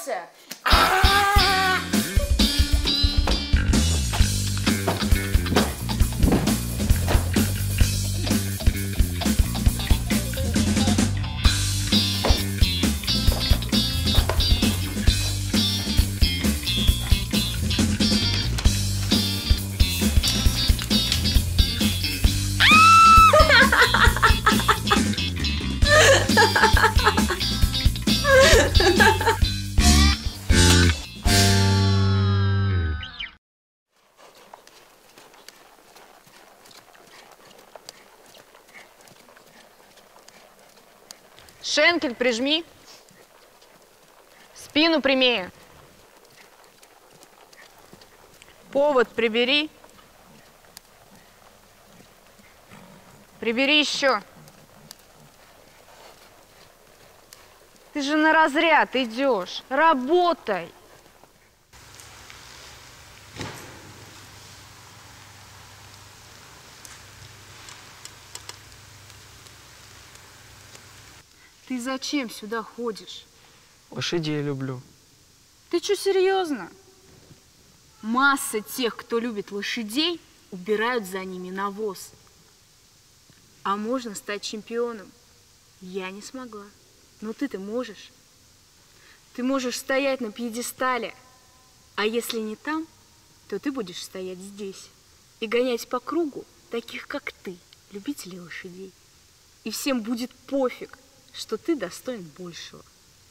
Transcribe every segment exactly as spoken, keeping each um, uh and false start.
попался. Шенкель прижми. Спину прямее. Повод прибери. Прибери еще. Ты же на разряд идешь. Работай. Ты зачем сюда ходишь? Лошадей люблю. Ты что, серьезно? Масса тех, кто любит лошадей, убирают за ними навоз. А можно стать чемпионом. Я не смогла. Но ты-то можешь. Ты можешь стоять на пьедестале. А если не там, то ты будешь стоять здесь и гонять по кругу таких, как ты, любителей лошадей. И всем будет пофиг, что ты достоин большего.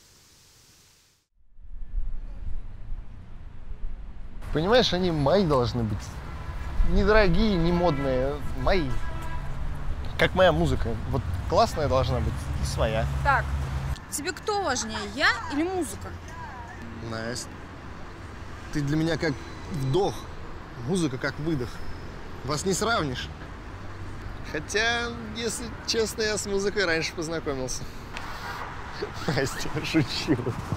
Понимаешь, они мои должны быть. Недорогие, не модные, мои. Как моя музыка. Вот классная должна быть и своя. Так, тебе кто важнее, я или музыка? Настя, ты для меня как вдох, музыка как выдох. Вас не сравнишь. Хотя, если честно, я с музыкой раньше познакомился. Настя, шучу.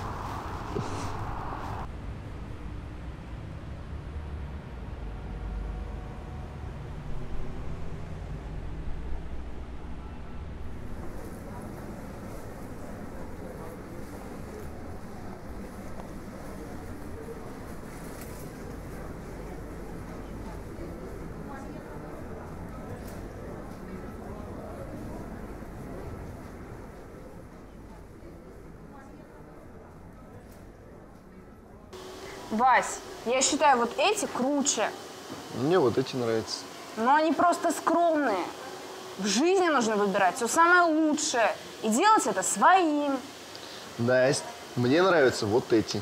Вась, я считаю, вот эти круче. Мне вот эти нравятся. Но они просто скромные. В жизни нужно выбирать все самое лучшее. И делать это своим. Настя, мне нравятся вот эти.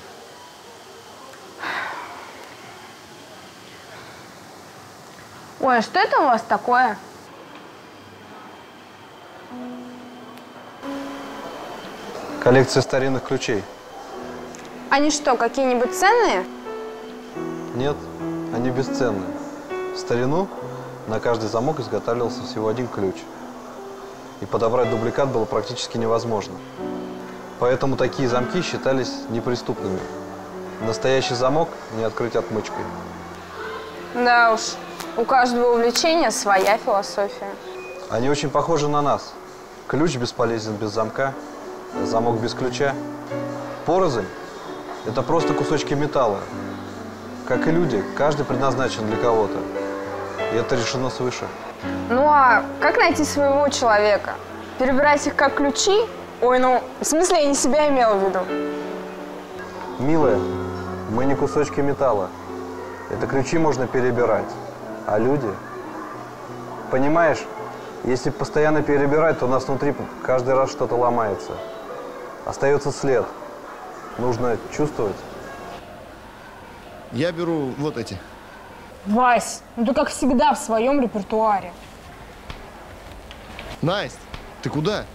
Ой, а что это у вас такое? Коллекция старинных ключей. Они что, какие-нибудь ценные? Нет, они бесценные. В старину на каждый замок изготавливался всего один ключ. И подобрать дубликат было практически невозможно. Поэтому такие замки считались неприступными. Настоящий замок не открыть отмычкой. Да уж, у каждого увлечения своя философия. Они очень похожи на нас. Ключ бесполезен без замка, замок без ключа. Порознь – это просто кусочки металла. Как и люди, каждый предназначен для кого-то. И это решено свыше. Ну а как найти своего человека? Перебирать их как ключи? Ой, ну, в смысле, я не себя имела в виду. Милая, мы не кусочки металла. Это ключи можно перебирать. А люди? Понимаешь, если постоянно перебирать, то у нас внутри каждый раз что-то ломается. Остается след. Нужно чувствовать. Я беру вот эти. Вась, ну ты как всегда в своем репертуаре. Настя, ты куда?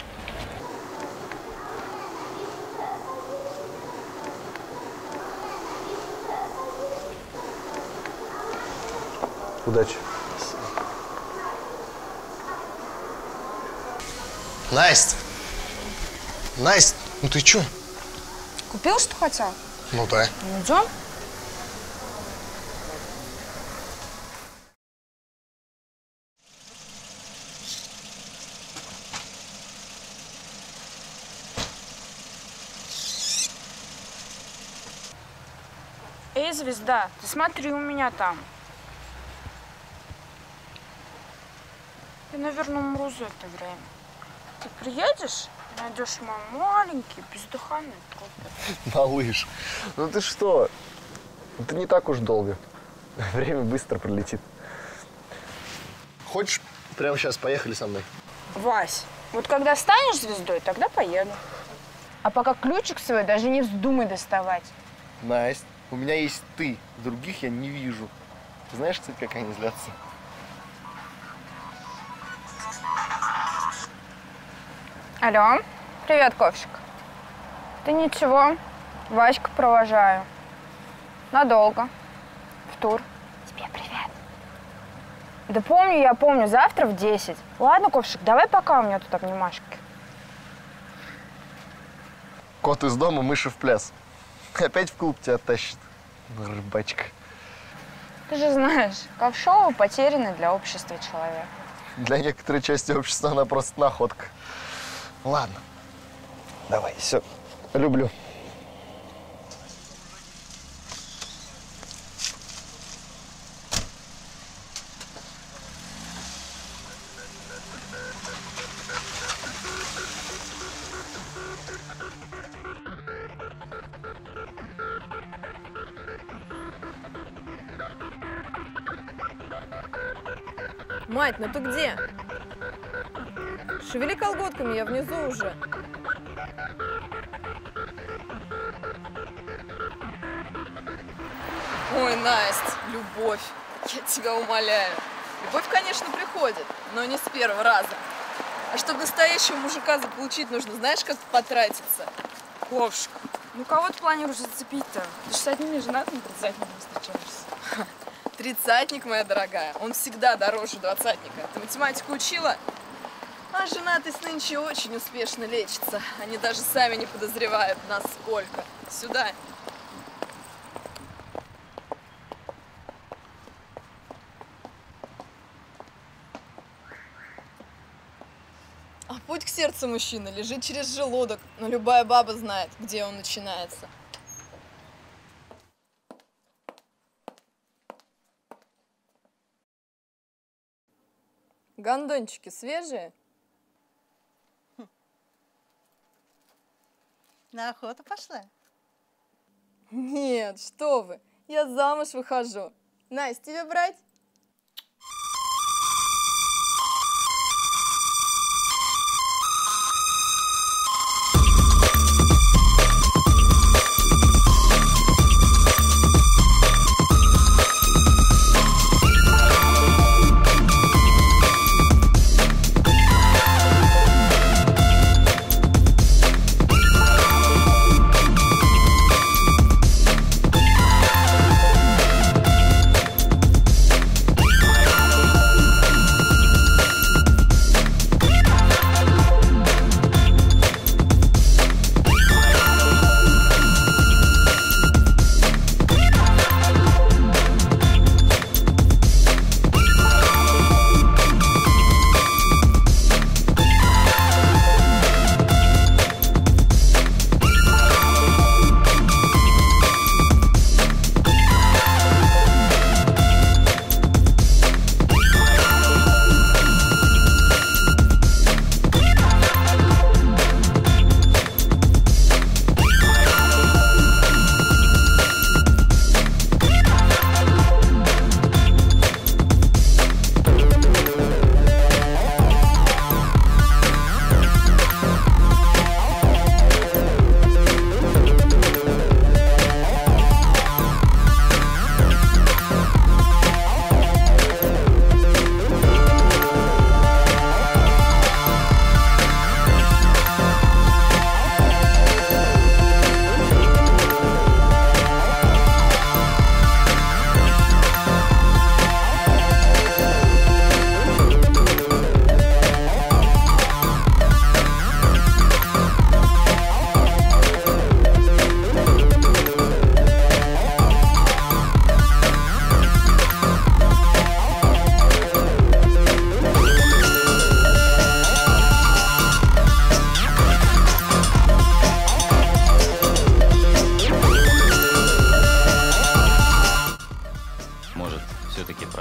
Удачи. Настя! Настя, ну ты чё? Купил, что хотел? Ну да. Ну, идем. моей звезда. Ты смотри, у меня там. Я, наверное, умру за это время. Ты приедешь, найдешь мой маленький, бездыханный трупик. Малыш, ну ты что? Это не так уж долго. Время быстро пролетит. Хочешь, прямо сейчас поехали со мной? Вась, вот когда станешь звездой, тогда поеду. А пока ключик свой даже не вздумай доставать. Настя, у меня есть ты. Других я не вижу. Знаешь, кстати, как они злятся? Алло, привет, Ковшик. Да ничего, Ваську провожаю. Надолго. В тур. Тебе привет. Да помню, я помню, завтра в десять. Ладно, Ковшик, давай пока, у меня тут обнимашки. Кот из дома, мыши в пляс. Опять в клуб тебя тащит, рыбачка. Ты же знаешь, ковшова потерянный для общества человек. Для некоторой части общества она просто находка. Ладно, давай, все, люблю. Мать, ну ты где? Шевели колготками, я внизу уже. Ой, Настя, любовь, я тебя умоляю. Любовь, конечно, приходит, но не с первого раза. А чтобы настоящего мужика заполучить, нужно, знаешь, как потратиться? Ковшик, ну кого ты планируешь зацепить-то? Ты же с одним не женатым тридцатником встречаешься. Тридцатник, моя дорогая, он всегда дороже двадцатника. Ты математику учила? А женатость нынче очень успешно лечится. Они даже сами не подозревают, насколько. Сюда. А путь к сердцу мужчины лежит через желудок, но любая баба знает, где он начинается. Гондончики свежие? На охоту пошла? Нет, что вы, я замуж выхожу. Настя, тебе брать?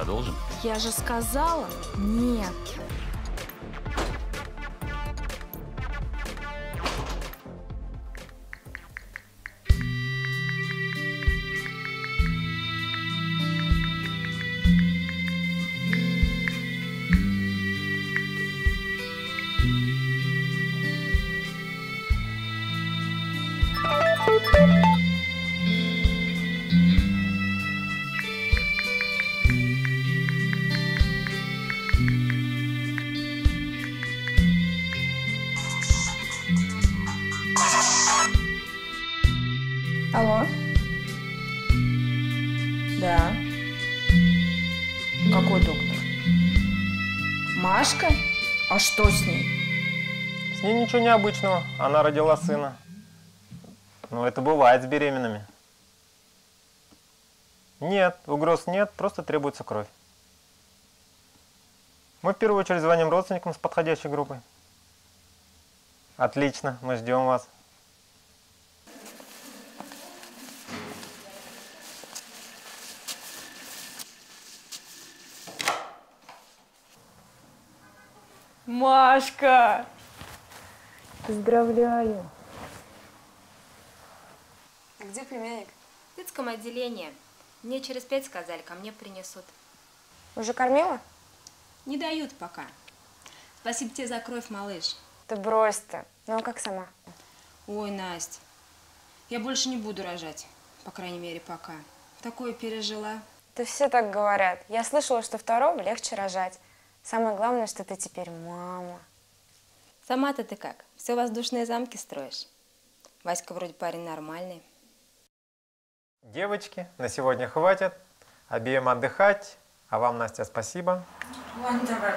Продолжим? Я же сказала нет. Алло? Да. Какой доктор? Машка? А что с ней? С ней ничего необычного. Она родила сына. Но это бывает с беременными. Нет, угроз нет, просто требуется кровь. Мы в первую очередь звоним родственникам с подходящей группой. Отлично, мы ждем вас. Машка! Поздравляю. А где племянник? В детском отделении. Мне через пять сказали, ко мне принесут. Уже кормила? Не дают пока. Спасибо тебе за кровь, малыш. Да брось ты. Ну а как сама? Ой, Настя, я больше не буду рожать. По крайней мере, пока. Такое пережила. Да все так говорят. Я слышала, что второго легче рожать. Самое главное, что ты теперь мама. Сама-то ты как? Все воздушные замки строишь? Васька вроде парень нормальный. Девочки, на сегодня хватит. Обеим отдыхать. А вам, Настя, спасибо. Ладно, давай.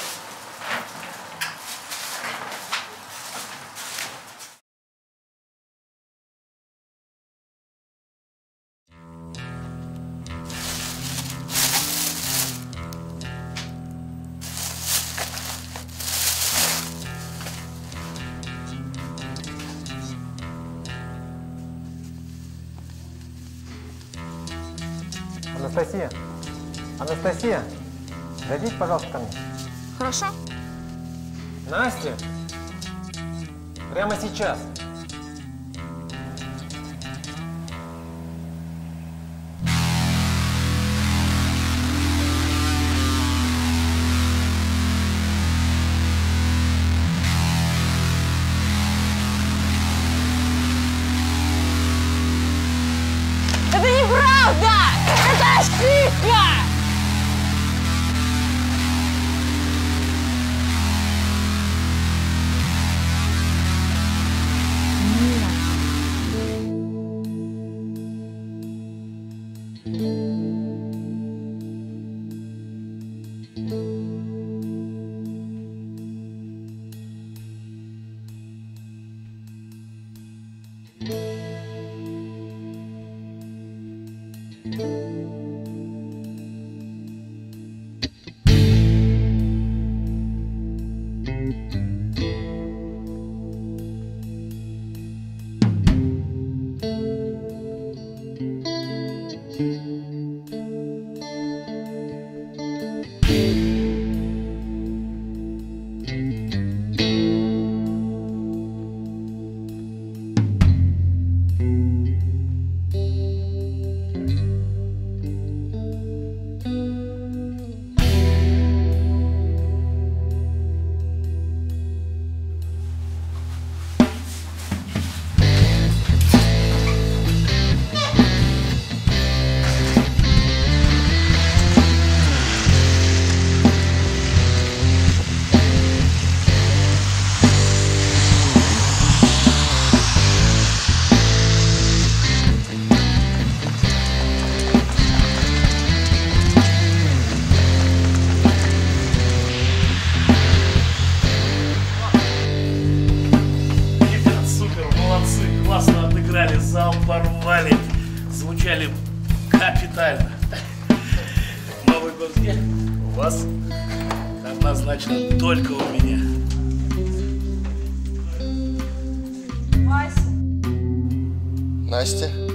Анастасия, Анастасия, зайдите, пожалуйста, ко мне. Хорошо. Настя, прямо сейчас. Это неправда! Это ошибка! Зал порвали, звучали капитально. Новый год где? У вас? Однозначно только у меня. Вася. Настя?